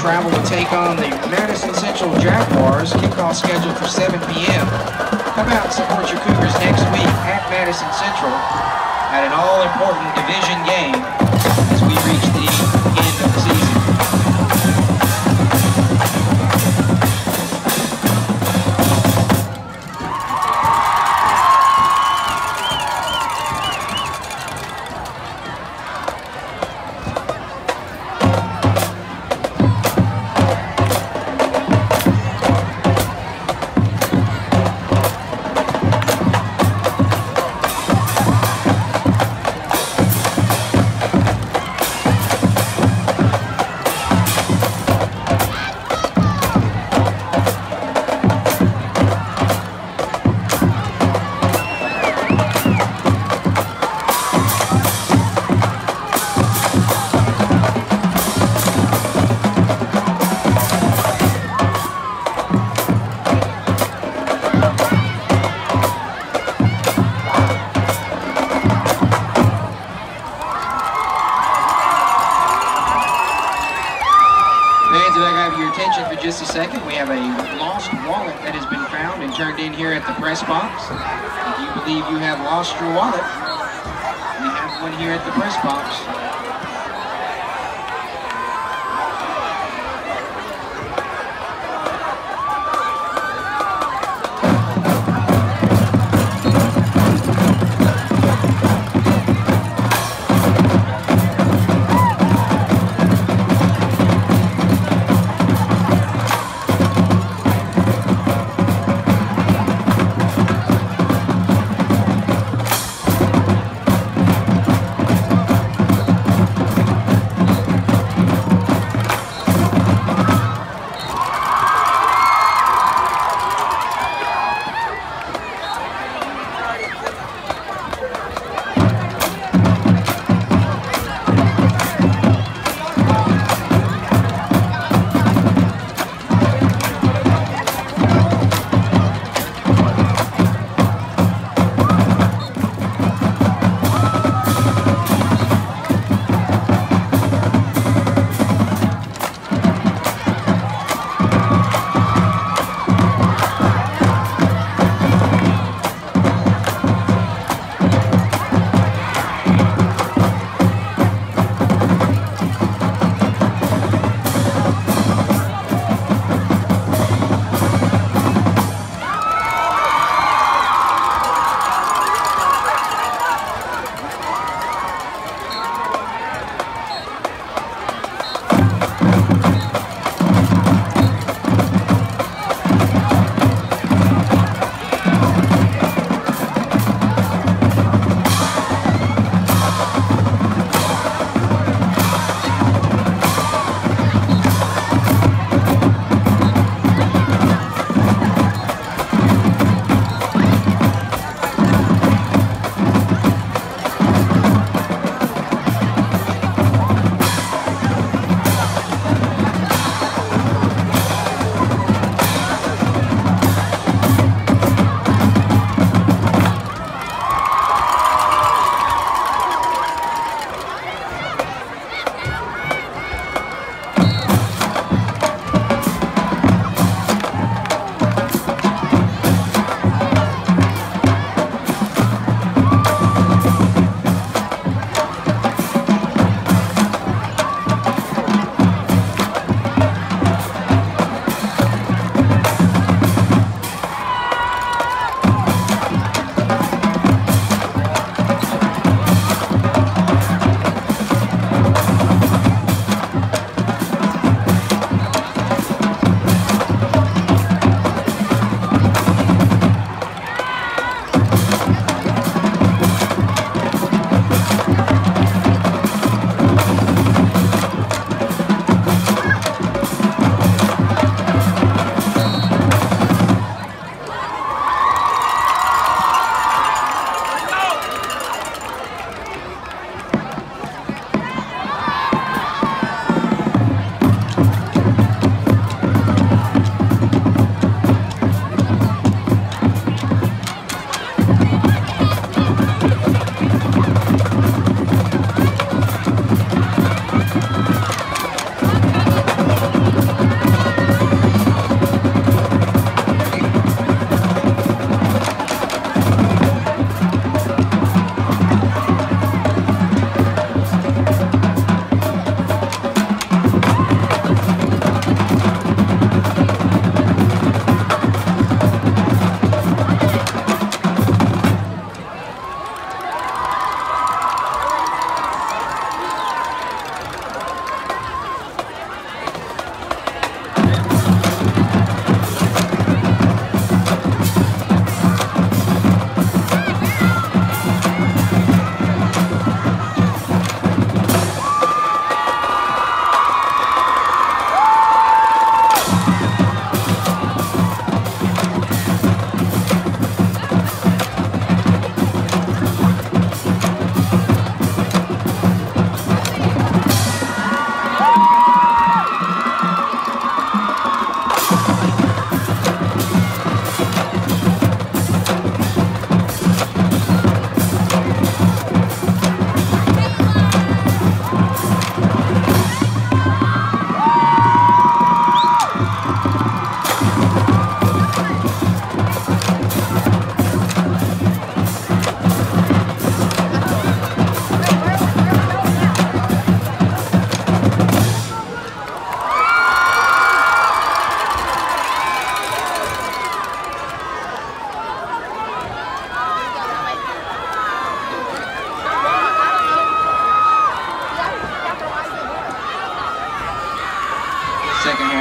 travel to take on the Madison Central Jaguars. Kickoff scheduled for 7 p.m. Come out and support your Cougars next week at Madison Central at an all-important division game as we reach the end of the season. Just a second, we have a lost wallet that has been found and turned in here at the press box. If you believe you have lost your wallet, we have one here at the press box.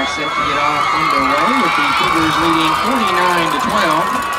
set to get off underway with the Cougars leading 49-12.